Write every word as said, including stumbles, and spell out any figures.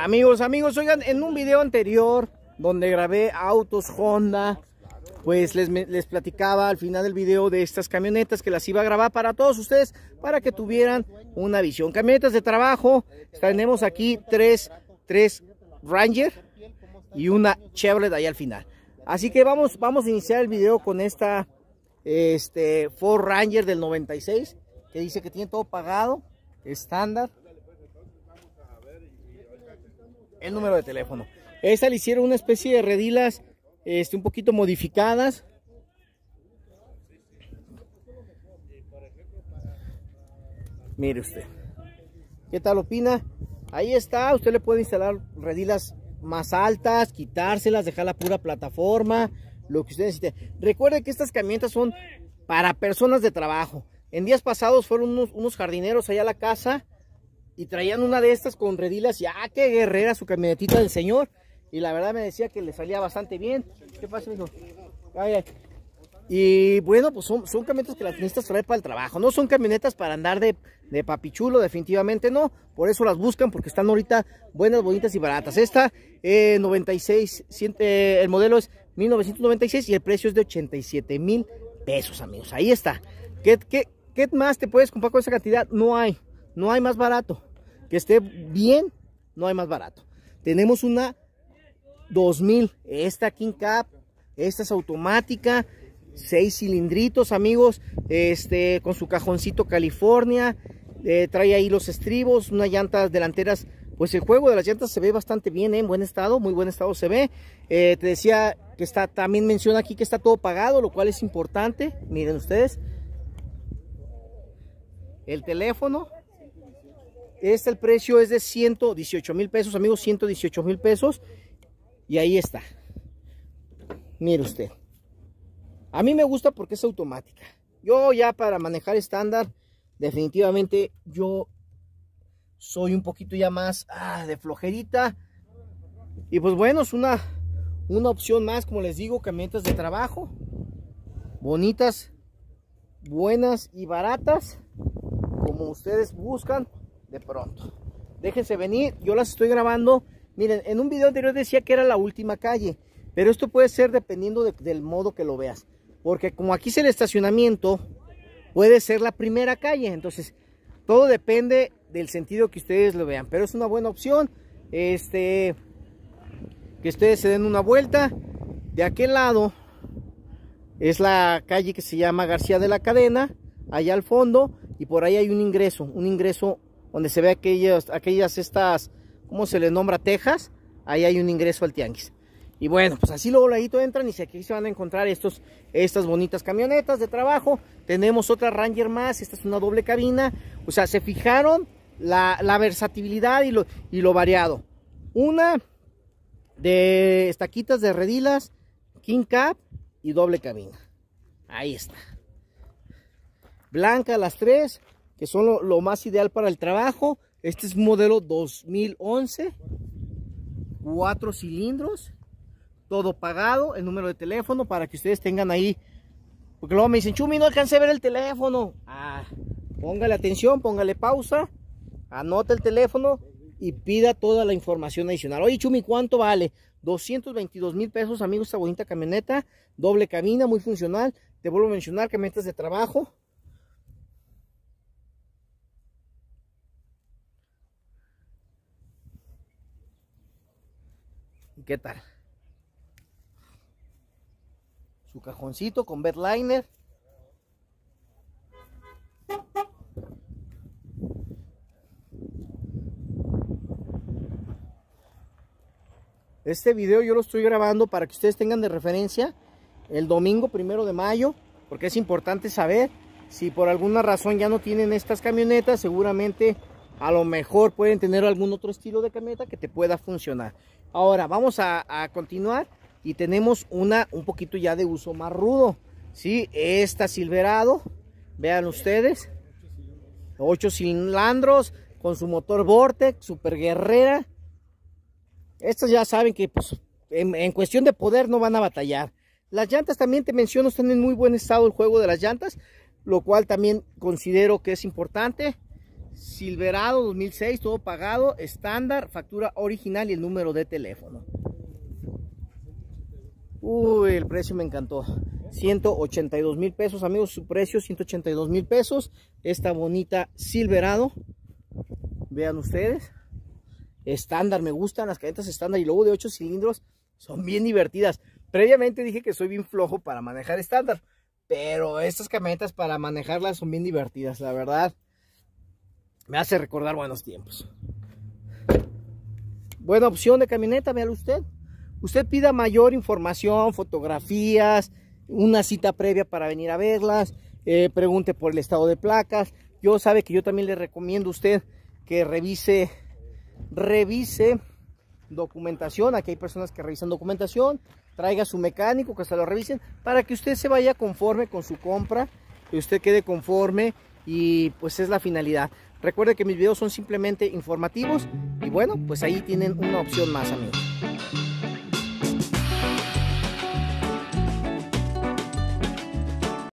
Amigos, amigos, oigan, en un video anterior donde grabé autos Honda, pues les, les platicaba al final del video de estas camionetas que las iba a grabar para todos ustedes, para que tuvieran una visión. Camionetas de trabajo, tenemos aquí tres, tres Ranger y una Chevrolet ahí al final. Así que vamos, vamos a iniciar el video con esta este, Ford Ranger del noventa y seis, que dice que tiene todo pagado, estándar. El número de teléfono. Esta le hicieron una especie de redilas este, un poquito modificadas. Mire usted. ¿Qué tal opina? Ahí está. Usted le puede instalar redilas más altas, quitárselas, dejar la pura plataforma, lo que usted necesite. Recuerde que estas camionetas son para personas de trabajo. En días pasados fueron unos, unos jardineros allá a la casa y traían una de estas con redilas y ¡ah, qué guerrera su camionetita del señor! Y la verdad me decía que le salía bastante bien. ¿Qué pasa, mijo? Ay, ay. Y bueno, pues son, son camionetas que las necesitas traer para el trabajo. No son camionetas para andar de, de papichulo, definitivamente no. Por eso las buscan, porque están ahorita buenas, bonitas y baratas. Esta eh, noventa y seis, eh, el modelo es mil novecientos noventa y seis y el precio es de ochenta y siete mil pesos, amigos. Ahí está. ¿Qué, qué, ¿Qué más te puedes comprar con esa cantidad? No hay. No hay más barato. Que esté bien, no hay más barato. Tenemos una dos mil, esta King Cab, esta es automática, seis cilindritos, amigos, este con su cajoncito California, eh, trae ahí los estribos, unas llantas delanteras, pues el juego de las llantas se ve bastante bien, ¿eh? En buen estado, muy buen estado se ve. Eh, te decía que está, también menciona aquí que está todo pagado, lo cual es importante. Miren ustedes. El teléfono. Este el precio es de ciento dieciocho mil pesos, amigos, ciento dieciocho mil pesos. Y ahí está. Mire usted. A mí me gusta porque es automática. Yo ya para manejar estándar, definitivamente yo soy un poquito ya más ah, de flojerita. Y pues bueno, es una, una opción más, como les digo, camionetas de trabajo. Bonitas, buenas y baratas, como ustedes buscan. De pronto, déjense venir, yo las estoy grabando. Miren, en un video anterior decía que era la última calle, pero esto puede ser dependiendo de, del modo que lo veas, porque como aquí es el estacionamiento, puede ser la primera calle. Entonces todo depende del sentido que ustedes lo vean, pero es una buena opción este que ustedes se den una vuelta. De aquel lado es la calle que se llama García de la Cadena, allá al fondo, y por ahí hay un ingreso, un ingreso donde se ve aquellas, aquellas estas, ¿cómo se les nombra? Tejas. Ahí hay un ingreso al tianguis. Y bueno, pues así luego ahí entran y aquí se van a encontrar estos, estas bonitas camionetas de trabajo. Tenemos otra Ranger más, esta es una doble cabina. O sea, se fijaron la, la versatilidad y lo, y lo variado. Una de estaquitas de redilas, King Cab y doble cabina. Ahí está. Blanca las tres, que son lo, lo más ideal para el trabajo. Este es un modelo dos mil once, cuatro cilindros, todo pagado. El número de teléfono para que ustedes tengan ahí, porque luego me dicen, Chumi, no alcancé a ver el teléfono. Ah, póngale atención, póngale pausa, anota el teléfono y pida toda la información adicional. Oye, Chumi, ¿cuánto vale? doscientos veintidós mil pesos, amigos, esta bonita camioneta, doble cabina, muy funcional. Te vuelvo a mencionar, camionetas de trabajo. ¿Qué tal? Su cajoncito con bedliner. Este video yo lo estoy grabando para que ustedes tengan de referencia el domingo primero de mayo, porque es importante saber si por alguna razón ya no tienen estas camionetas. Seguramente a lo mejor pueden tener algún otro estilo de camioneta que te pueda funcionar. Ahora vamos a, a continuar y tenemos una un poquito ya de uso más rudo, ¿sí? Esta Silverado, vean ustedes, ocho cilindros con su motor Vortec, super guerrera. Estas ya saben que pues, en, en cuestión de poder no van a batallar. Las llantas también te menciono, están en muy buen estado el juego de las llantas, lo cual también considero que es importante. Silverado dos mil seis, todo pagado, estándar, factura original y el número de teléfono. Uy, el precio me encantó. ciento ochenta y dos mil pesos, amigos, su precio ciento ochenta y dos mil pesos. Esta bonita Silverado, vean ustedes, estándar, me gustan las camionetas estándar y luego de ocho cilindros, son bien divertidas. Previamente dije que soy bien flojo para manejar estándar, pero estas camionetas para manejarlas son bien divertidas, la verdad. Me hace recordar buenos tiempos. Buena opción de camioneta, véalo usted. Usted pida mayor información, fotografías, una cita previa para venir a verlas, eh, pregunte por el estado de placas. Yo sabe que yo también le recomiendo a usted que revise, revise documentación. Aquí hay personas que revisan documentación. Traiga a su mecánico que se lo revisen para que usted se vaya conforme con su compra, que usted quede conforme y pues es la finalidad. Recuerde que mis videos son simplemente informativos y bueno, pues ahí tienen una opción más, amigos.